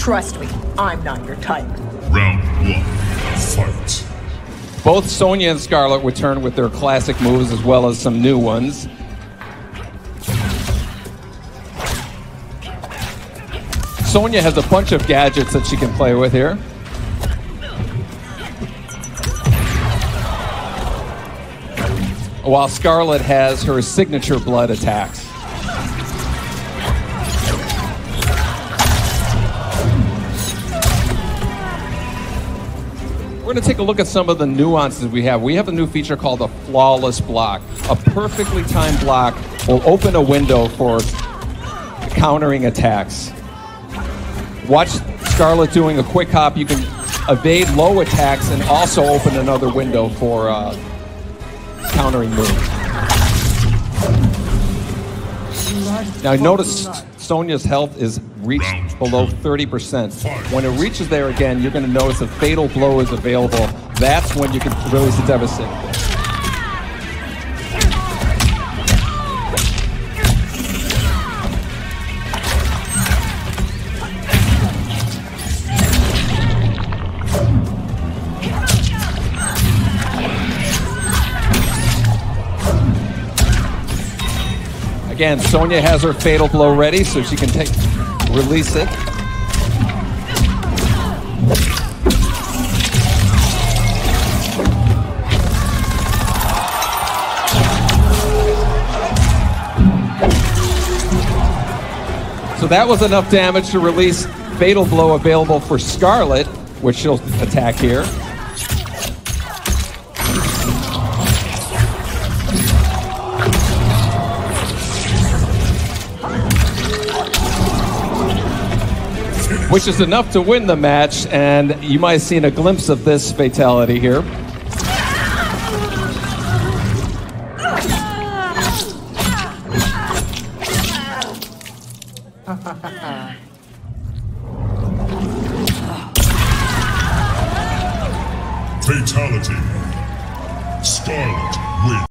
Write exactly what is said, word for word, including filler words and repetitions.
Trust me, I'm not your type. Round one, fight. Both Sonya and Skarlet return with their classic moves as well as some new ones. Sonya has a bunch of gadgets that she can play with here. While Skarlet has her signature blood attacks. We're going to take a look at some of the nuances we have. We have a new feature called a flawless block. A perfectly timed block will open a window for countering attacks. Watch Skarlet doing a quick hop. You can evade low attacks and also open another window for uh, countering moves. Now notice Sonya's health is reached below thirty percent. When it reaches there again, you're going to notice a fatal blow is available. That's when you can release the devastating. Again, Sonya has her fatal blow ready, so she can take, release it. So that was enough damage to release fatal blow available for Skarlet, which she'll attack here. Which is enough to win the match, and you might have seen a glimpse of this fatality here. Fatality. Skarlet wins.